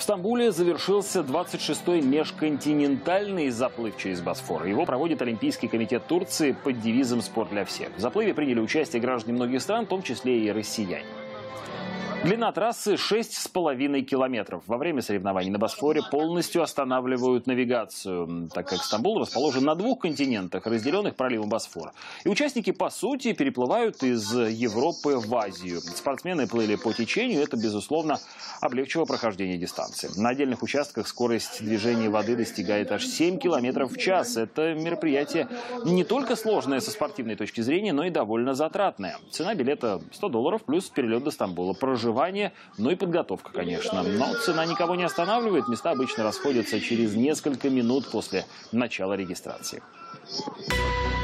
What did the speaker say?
В Стамбуле завершился 26-й межконтинентальный заплыв через Босфор. Его проводит Олимпийский комитет Турции под девизом «Спорт для всех». В заплыве приняли участие граждане многих стран, в том числе и россияне. Длина трассы 6,5 километров. Во время соревнований на Босфоре полностью останавливают навигацию, так как Стамбул расположен на двух континентах, разделенных проливом Босфор. И участники, по сути, переплывают из Европы в Азию. Спортсмены плыли по течению, это, безусловно, облегчило прохождение дистанции. На отдельных участках скорость движения воды достигает аж 7 километров в час. Это мероприятие не только сложное со спортивной точки зрения, но и довольно затратное. Цена билета $100 плюс перелет до Стамбула. Ну и подготовка, конечно. Но цена никого не останавливает. Места обычно расходятся через несколько минут после начала регистрации.